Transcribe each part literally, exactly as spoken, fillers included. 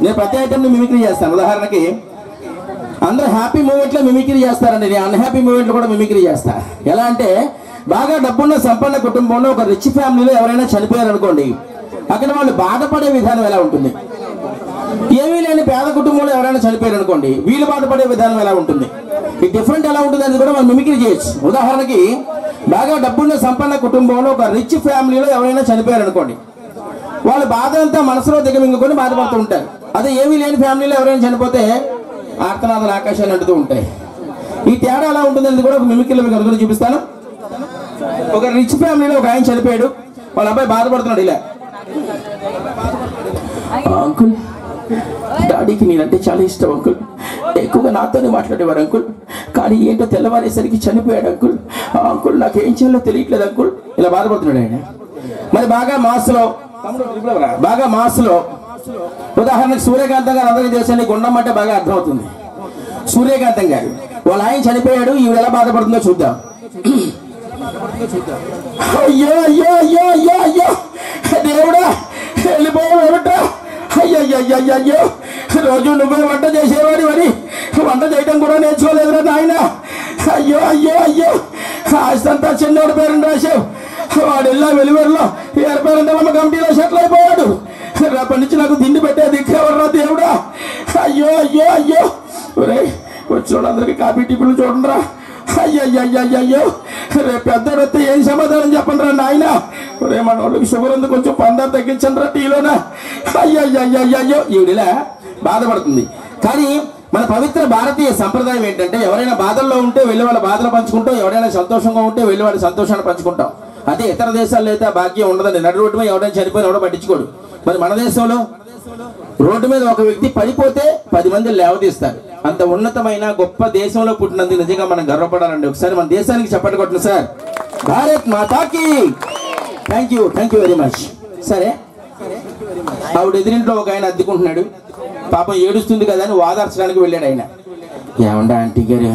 నేను ప్రతి ఐటమ్ని మిమిక్రీ చేస్తాను. ఉదాహరణకి అందరూ హ్యాపీ మూమెంట్లో మిమిక్రీ చేస్తారండి, నేను అన్హ్యాపీ మూమెంట్లో కూడా మిమిక్రీ చేస్తా. ఎలా అంటే బాగా డబ్బున్న సంపన్న కుటుంబంలో ఒక రిచ్ ఫ్యామిలీలో ఎవరైనా చనిపోయారు అనుకోండి, అక్కడ వాళ్ళు బాధపడే విధానం ఎలా ఉంటుంది? ఏమీ లేని పేద కుటుంబంలో ఎవరైనా చనిపోయారు అనుకోండి, వీళ్ళు బాధపడే విధానం ఎలా ఉంటుంది? ఈ డిఫరెంట్ ఎలా ఉంటుంది అనేది కూడా మనం మిమిక్రీ చేయొచ్చు. ఉదాహరణకి బాగా డబ్బున్న సంపన్న కుటుంబంలో ఒక రిచ్ ఫ్యామిలీలో ఎవరైనా చనిపోయారు అనుకోండి, వాళ్ళ బాధ అంతా మనసులో దిగమింగుకొని బాధపడుతూ ఉంటారు. అదే ఏమీ లేని ఫ్యామిలీలో ఎవరైనా చనిపోతే ఆర్తనాదాలు ఆకాశాన్ని అంటుతూ ఉంటాయి. ఈ తేడా ఎలా ఉంటుంది అనేది కూడా ఒక మిమిక్రీలో మీకు అనుకుని చూపిస్తాను. ఒక రిచ్ ఫ్యామిలీలో ఒక ఆయన చనిపోయాడు, వాళ్ళ అబ్బాయి బాధపడుతున్నాడు. ఇలా, అంకుల్ డాడీకి నేనంటే చాలా ఇష్టం అంకుల్, ఎక్కువగా నాతోనే మాట్లాడేవారు అంకుల్, కానీ ఏంటో తెల్లవారేసరికి చనిపోయాడు అంకుల్, అంకుల్ నాకు ఏం చేయాలో తెలియట్లేదు అంకుల్, ఇలా బాధపడుతున్నాడు ఆయన. మరి బాగా మాస్లో బాగా మాస్లో ఉదాహరణకు సూర్యకాంతం గారు అందరికీ తెలుసండి, గుండం అంటే బాగా అర్థమవుతుంది. సూర్యకాంతం గారు వాళ్ళ ఆయన చనిపోయాడు, ఈవిడ ఎలా బాధపడుతుందో చూద్దాం. అయ్యో అయ్యో అయ్యో అయ్యో అయ్యో దేవుడా వెళ్ళిపోయావుట, అయ్యో అయ్యో అయ్యో రోజు నువ్వే వంట చేసేవాడి, మరి వంట చేయడం కూడా నేర్చుకోలేదురా నాయన, అయ్యో అయ్యో అయ్యో ఆస్తంతా చిన్నోడి పేరుని రాశావు, వాడు వెళ్ళా వెలువరిలో ఏర్పేరంతమ్మ కమిటీలో సెటిల్ అయిపోయాడు, రేపటి నుంచి నాకు తిండి పెట్టే దిక్కేవర్రా దేవుడా, అయ్యో అయ్యో అయ్యో ఒరే వచ్చేవాళ్ళందరికీ కాపీ టిప్పులు చూడండిరా, అయ్యో అయ్యో అయ్యో రేపు పెద్దోడు వస్తే ఏం సమాధానం చెప్పండి రా నాయన, రే మన వాళ్ళకి షుగర్ ఉంది కొంచెం పందారు తగ్గించండి రా టీలోనా, అయ్యో అయ్యో అయ్యో ఈవిడిలా బాధపడుతుంది. కానీ మన పవిత్ర భారతీయ సంప్రదాయం ఏంటంటే ఎవరైనా బాధల్లో ఉంటే వెళ్ళి వాళ్ళ బాధలు పంచుకుంటాం, ఎవరైనా సంతోషంగా ఉంటే వెళ్ళి వాళ్ళ సంతోషాన్ని పంచుకుంటాం. అదే ఇతర దేశాల్లో అయితే భాగ్యం ఉండదండి, నడు రోడ్డు మీద ఎవరైనా చనిపోయిన ఎవడో పట్టించుకోడు. మరి మన దేశంలో రోడ్డు మీద ఒక వ్యక్తి పడిపోతే పది మంది లేవదీస్తారు. అంత ఉన్నతమైన గొప్ప దేశంలో పుట్టినందుకు నిజంగా మనం గర్వపడాలండి. ఒకసారి మన దేశానికి చప్పట్లు కొట్టండి సార్. భారత్ మాతాకి thank you thank you very much. సరే, ఆవిడ ఎదురింట్లో ఒక ఆయన అద్దెకుంటున్నాడు, పాపం ఏడుస్తుంది కదా అని వాదార్చడానికి వెళ్ళాడు ఆయన. ఏమండా ఆంటీ గారు,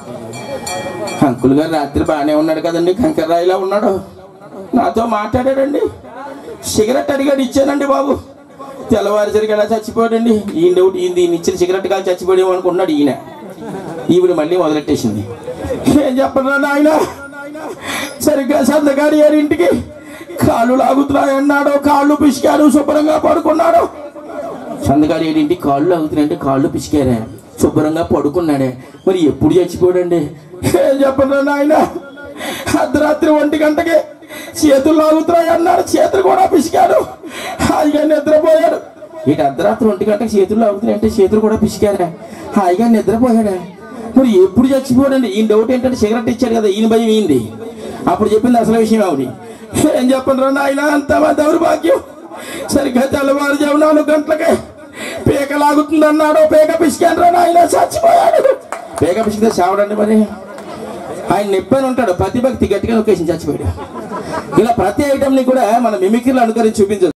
అంకుల్ గారు రాత్రి బాగానే ఉన్నాడు కదండి, కంకర్రాయిలా ఉన్నాడు, నాతో మాట్లాడాడండి, సిగరెట్ అడిగాడు ఇచ్చానండి బాబు, తెల్లవారుసరికి ఎలా చచ్చిపోయాడండి, ఈయన డౌట్ ఈయన దీన్ని ఇచ్చిన సిగరెట్ కాదు చచ్చిపోయాము అనుకున్నాడు ఈయన. ఈవిడ మళ్ళీ మొదలెట్టేసింది, ఏం చెప్పరా నాయన, సరిగ్గా సందగాడి గారి ఇంటికి కాళ్ళు లాగుతున్నాయన్నాడు, కాళ్ళు పిసికారు, శుభ్రంగా పడుకున్నాడు. సందగాడి గారి ఇంటికి కాళ్ళు లాగుతున్నాయంటే కాళ్ళు పిసికారా, శుభ్రంగా పడుకున్నాడే, మరి ఎప్పుడు చచ్చిపోయాడండి, ఏం చెప్పరా నాయన, అర్ధరాత్రి ఒంటి గంటకి చేతులు లాగుతున్నాయి అన్నాడు, చేతులు కూడా పిసికాడు, హాయిగా నిద్రపోయాడు. ఇటు అర్ధరాత్రి ఒంటి గంటకి చేతులు లాగుతున్నాయి అంటే చేతులు కూడా పిసికారా, హాయిగా నిద్రపోయాడా, మరి ఎప్పుడు చచ్చిపోయాడండి. ఈయన డౌట్ ఏంటంటే సిగరెట్ ఇచ్చాడు కదా, ఈయన భయం ఏంది. అప్పుడు చెప్పింది అసలు విషయం ఆవిడ, ఏం చెప్పండి రా నాయన, అంత మా దౌర్భాగ్యం, సరిగ్గా తెల్లవారుజాము నాలుగు గంటలకి పేక లాగుతుంది అన్నాడు, పేక పిసికాను రా నాయన, చచ్చిపోయాడు. పేక పిసికితే చావడండి, మరి ఆయన నొప్పని ఉంటాడు, ప్రతిభక్తి గట్టిగా నొక్కేసి చచ్చిపోయాడు. ఇలా ప్రతి ఐటమ్ని కూడా మన మిమిక్రీలో అనుకరించి చూపించదు.